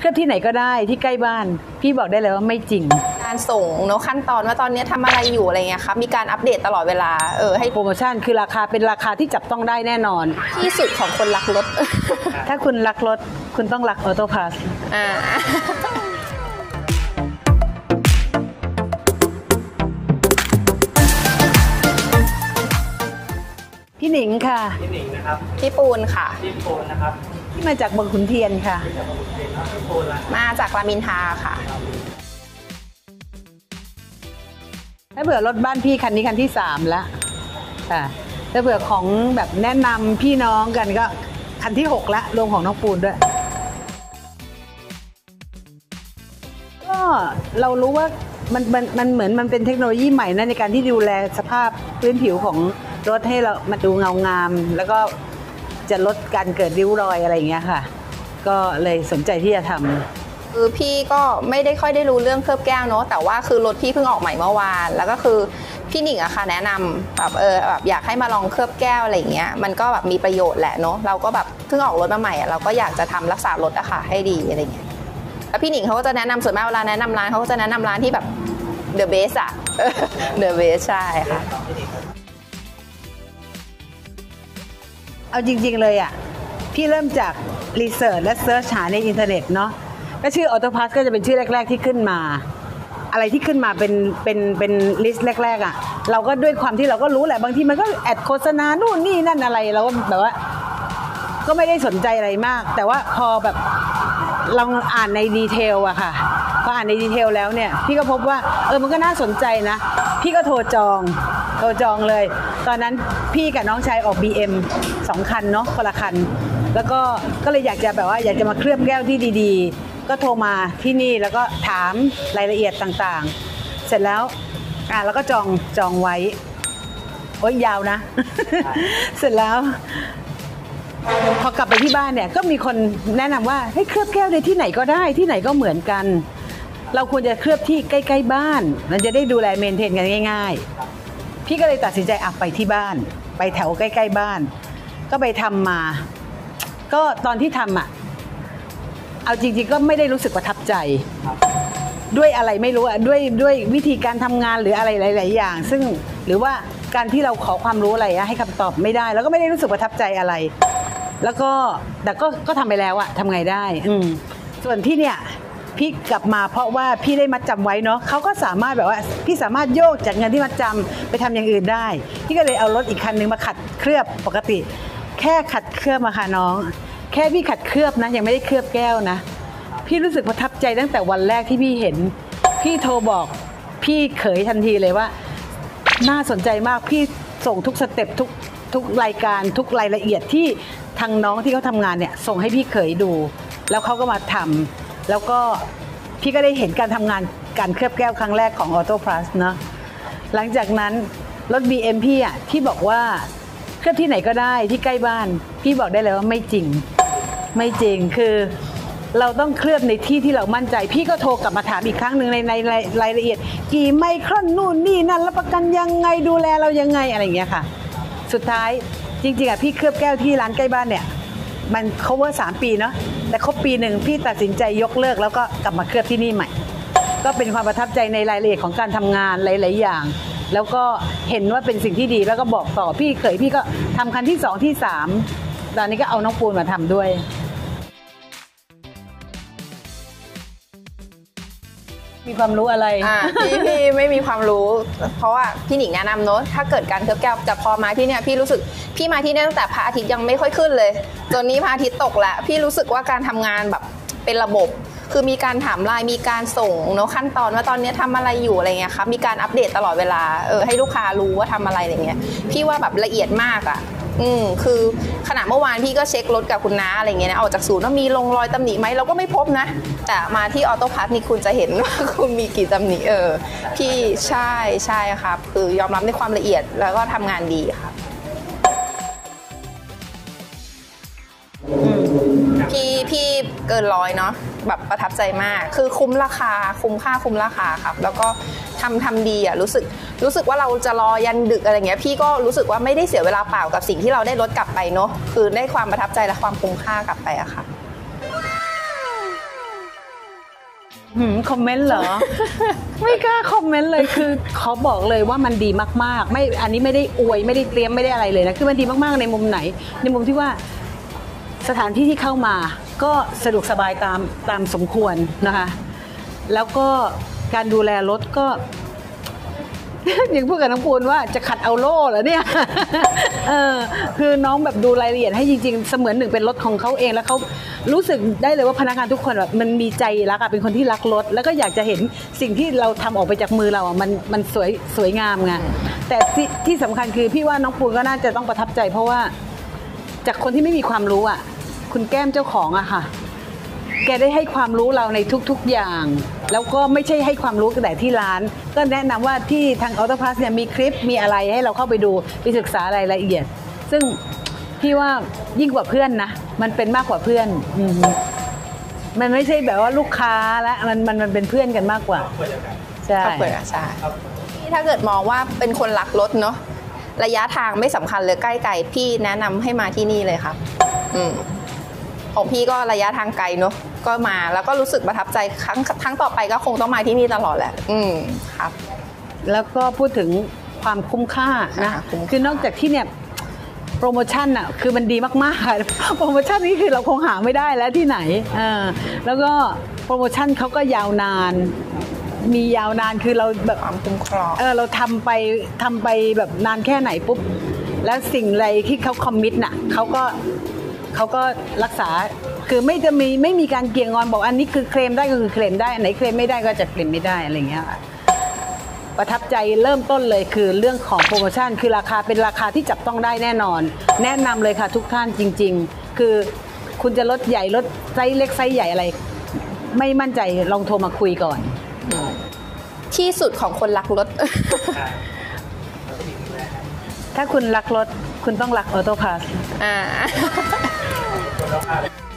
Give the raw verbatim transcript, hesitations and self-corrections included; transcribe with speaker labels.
Speaker 1: เคลือบที่ไหนก็ได้ที่ใกล้บ้านพี่บอกได้เลยว่าไม่จริง
Speaker 2: การส่งเนาะขั้นตอนว่าตอนนี้ทำอะไรอยู่อะไรเงี้ยครับมีการอัปเดตตลอดเวลาเออให้
Speaker 1: โปรโมชั่นคือราคาเป็นราคาที่จับต้องได้แน่นอน
Speaker 2: ที่สุดของคนรักรถ
Speaker 1: ถ้าคุณรักรถคุณต้องรักออโต้พลัสอ่าพี่หนิงค่ะ
Speaker 3: พี่หนิงนะครับ
Speaker 2: พี่ปูนค่ะ
Speaker 3: พี่ปูนนะครับ
Speaker 1: ที่มาจากบางขุนเทียนค่ะ
Speaker 2: มาจากรามอินทราค่ะ
Speaker 1: ถ้าเผื่อรถบ้านพี่คันนี้คันที่สามแล้วค่ะถ้าเผื่อของแบบแนะนำพี่น้องกันก็คันที่หกแล้วรวมของน้องปูนด้วยก็เรารู้ว่ามันมันมันเหมือนมันเป็นเทคโนโลยีใหม่นะในการที่ดูแลสภาพพื้นผิวของรถให้เรามาดูเงางามแล้วก็จะลดการเกิดริ้วรอยอะไรอย่างเงี้ยค่ะก็เลยสนใจที่จะทำ
Speaker 2: คือพี่ก็ไม่ได้ค่อยได้รู้เรื่องเคลือบแก้วเนาะแต่ว่าคือรถพี่เพิ่งออกใหม่เมื่อวานแล้วก็คือพี่หนิงอะค่ะแนะนำแบบเออแบบอยากให้มาลองเคลือบแก้วอะไรอย่างเงี้ยมันก็แบบมีประโยชน์แหละเนาะเราก็แบบเพิ่งออกรถมาใหม่อะเราก็อยากจะทำรักษารถอะค่ะให้ดีอะไรเงี้ยแล้วพี่หนิงเขาก็จะแนะนำส่วนมากเวลาแนะนำร้านเขาก็จะแนะนำร้านที่แบบ the best อะ the best ใช่ค่ะ
Speaker 1: เอาจริงๆเลยอ่ะพี่เริ่มจากรีเสิร์ชและเซิร์ชหาในอินเทอร์เน็ตเนาะก็ชื่อออโต้พลัสก็จะเป็นชื่อแรกๆที่ขึ้นมาอะไรที่ขึ้นมาเป็นเป็นเป็นลิสต์แรกๆอ่ะเราก็ด้วยความที่เราก็รู้แหละบางทีมันก็แอดโฆษณานู่นนี่นั่นอะไรเราก็แบบว่าก็ไม่ได้สนใจอะไรมากแต่ว่าพอแบบลองอ่านในดีเทลอะค่ะพออ่านในดีเทลแล้วเนี่ยพี่ก็พบว่าเออมันก็น่าสนใจนะพี่ก็โทรจองโทรจองเลยตอนนั้นพี่กับน้องชายออก บี เอ็ม สองคันเนาะคนละคันแล้วก็ก็เลยอยากจะแบบว่าอยากจะมาเคลือบแก้วที่ดีๆก็โทรมาที่นี่แล้วก็ถามรายละเอียดต่างๆเสร็จแล้วอ่ะแล้วก็จองจองไว้โอ้ยยาวนะ เสร็จแล้วพอกลับไปที่บ้านเนี่ยก็มีคนแนะนำว่าให้เคลือบแก้วในที่ไหนก็ได้ที่ไหนก็เหมือนกันเราควรจะเคลือบที่ใกล้ๆบ้านมันจะได้ดูแลเมนเทนกันง่ายๆพี่ก็เลยตัดสินใจอ่ะไปที่บ้านไปแถวใกล้ๆบ้านก็ไปทำมาก็ตอนที่ทำอ่ะเอาจริงๆก็ไม่ได้รู้สึกประทับใจด้วยอะไรไม่รู้อ่ะด้วยด้วยวิธีการทำงานหรืออะไรหลายๆอย่างซึ่งหรือว่าการที่เราขอความรู้อะไรให้คำตอบไม่ได้แล้วก็ไม่ได้รู้สึกประทับใจอะไรแล้วก็แต่ก็ก็ทำไปแล้วอะทำไงได้อืมส่วนที่เนี่ยพี่กลับมาเพราะว่าพี่ได้มัดจำไว้เนาะเขาก็สามารถแบบว่าพี่สามารถโยกจากเงินที่มัดจำไปทำอย่างอื่นได้พี่ก็เลยเอารถอีกคันนึงมาขัดเคลือบปกติแค่ขัดเคลือบมาค่ะน้องแค่พี่ขัดเคลือบนะยังไม่ได้เคลือบแก้วนะพี่รู้สึกประทับใจตั้งแต่วันแรกที่พี่เห็นพี่โทรบอกพี่เขยทันทีเลยว่าน่าสนใจมากพี่ส่งทุกสเต็ปทุกทุกรายการทุกรายละเอียดที่ทางน้องที่เขาทำงานเนี่ยส่งให้พี่เขยดูแล้วเขาก็มาทำแล้วก็พี่ก็ได้เห็นการทำงานการเคลือบแก้วครั้งแรกของ Auto Plus เนาะหลังจากนั้นรถ บี เอ็ม พี่อ่ะที่บอกว่าเคลือบที่ไหนก็ได้ที่ใกล้บ้านพี่บอกได้เลยว่าไม่จริงไม่จริงคือเราต้องเคลือบในที่ที่เรามั่นใจพี่ก็โทรกลับมาถามอีกครั้งหนึ่งในในรายละเอียดกี่ไมครอนนู่นนี่นั่นรับประกันยังไงดูแลเรายังไงอะไรอย่างเงี้ยค่ะสุดท้ายจริงๆอ่ะพี่เคลือบแก้วที่ร้านใกล้บ้านเนี่ยมัน cover สามปีเนาะแต่ครบปีหนึ่งพี่ตัดสินใจยกเลิกแล้วก็กลับมาเคลือบที่นี่ใหม่ก็เป็นความประทับใจในรายละเอียดของการทำงานหลายๆอย่างแล้วก็เห็นว่าเป็นสิ่งที่ดีแล้วก็บอกต่อพี่เคยพี่ก็ทำคันที่สองที่สามตอนนี้ก็เอาน้องปูนมาทำด้วยมีความรู้อะไร
Speaker 2: อ่าพี่พี่ไม่มีความรู้เพราะว่าพี่หนิงแนะนำเนอะถ้าเกิดการเคลือบแก้วจะพอมาที่เนี่ยพี่รู้สึกพี่มาที่นี่ตั้งแต่พระอาทิตย์ยังไม่ค่อยขึ้นเลยจนนี้พระอาทิตย์ตกแล้วพี่รู้สึกว่าการทำงานแบบเป็นระบบคือมีการถามไลน์มีการส่งเนาะขั้นตอนว่าตอนนี้ทำอะไรอยู่อะไรเงี้ยครับมีการอัปเดตตลอดเวลาเออให้ลูกค้ารู้ว่าทำอะไรอะไรเงี้ยพี่ว่าแบบละเอียดมากอ่ะอืมคือขณะเมื่อวานพี่ก็เช็ครถกับคุณน้าอะไรเงี้ยนะออกจากศูนย์ว่ามีลงรอยตำหนิไหมเราก็ไม่พบนะแต่มาที่ออโต้พลัสนี่คุณจะเห็นว่าคุณมีกี่ตำหนิเออพี่ใช่ใช่ครับคือยอมรับในความละเอียดแล้วก็ทำงานดีครับพี่พี่เกินร้อยเนาะแบบประทับใจมากคือคุ้มราคาคุ้มค่าคุ้มราคาครับแล้วก็ทำทำดีอ่ะรู้สึกรู้สึกว่าเราจะรอยันดึกอะไรเงี้ยพี่ก็รู้สึกว่าไม่ได้เสียเวลาเปล่ากับสิ่งที่เราได้รถกลับไปเนาะคือได้ความประทับใจและความคุ้มค่ากลับไปอะค่ะ
Speaker 1: หืมคอมเมนต์เหรอ ไม่กล้าคอมเมนต์เลยคือเขาบอกเลยว่ามันดีมากๆไม่อันนี้ไม่ได้อวยไม่ได้เตรียมไม่ได้อะไรเลยนะคือมันดีมากๆในมุมไหน ในมุมที่ว่าสถานที่ที่เข้ามาก็สะดวกสบายตามตามสมควรนะคะแล้วก็การดูแลรถก็ ยังพูดกับน้องปูนว่าจะขัดเอาโล่เหรอเนี่ย เออคือน้องแบบดูรายละเอียดให้จริงๆเสมือนหนึ่งเป็นรถของเขาเองแล้วเขารู้สึกได้เลยว่าพนักงานทุกคนแบบมันมีใจรักอะเป็นคนที่รักรถแล้วก็อยากจะเห็นสิ่งที่เราทำออกไปจากมือเราอะมันมันสวยสวยงามไงแต่ที่ที่สำคัญคือพี่ว่าน้องปูนก็น่าจะต้องประทับใจเพราะว่าจากคนที่ไม่มีความรู้อะคุณแก้มเจ้าของอะค่ะแกได้ให้ความรู้เราในทุกๆอย่าง แล้วก็ไม่ใช่ให้ความรู้แต่ที่ร้าน ก็แนะนำว่าที่ทางออโต้พลัสเนี่ยมีคลิปมีอะไรให้เราเข้าไปดูไปศึกษารายละเอียด ซึ่งพี่ว่ายิ่งกว่าเพื่อนนะมันเป็นมากกว่าเพื่อนอืมมันไม่ใช่แบบว่าลูกค้าแล้วมันมันมันเป็นเพื่อนกันมากกว่าใช่
Speaker 2: ครอบครัวใช่ถ้าเกิดมองว่าเป็นคนรักรถเนาะระยะทางไม่สำคัญเลยใกล้ไกลพี่แนะนำให้มาที่นี่เลยครับอืมของพี่ก็ระยะทางไกลเนาะก็มาแล้วก็รู้สึกประทับใจครั้งครั้งต่อไปก็คงต้องมาที่นี่ตลอดแหละอืมครับ
Speaker 1: แล้วก็พูดถึงความคุ้มค่านะ
Speaker 2: ค่ะคุ้มค่า
Speaker 1: คือนอกจากที่เนี่ยโปรโมชั่นอ่ะคือมันดีมากๆ โปรโมชั่นนี้คือเราคงหาไม่ได้แล้วที่ไหนเออแล้วก็โปรโมชั่นเขาก็ยาวนาน มียาวนานคือเราแบบ
Speaker 2: ความคุ้มครอง
Speaker 1: เออเราทำไปทำไปแบบนานแค่ไหนปุ๊บแล้วสิ่งอะไรที่เขาคอมมิตน่ะเขาก็เขาก็รักษาคือไม่จะมีไม่มีการเกี่ยงงอนบอกอันนี้คือเคลมได้ก็คือเคลมได้อันไหนเคลมไม่ได้ก็จะเคลมไม่ได้อะไรอย่างเงี้ยค่ะประทับใจเริ่มต้นเลยคือเรื่องของโปรโมชั่นคือราคาเป็นราคาที่จับต้องได้แน่นอน แนะนำเลยค่ะทุกท่านจริงๆคือคุณจะลดใหญ่ลดไซส์เล็กไซส์ใหญ่อะไร ไม่มั่นใจลองโทรมาคุยก่อน
Speaker 2: ที่สุดของคนรักรถ
Speaker 1: ถ้าคุณรักรถคุณต้องรักออโต้พาส
Speaker 2: อ่า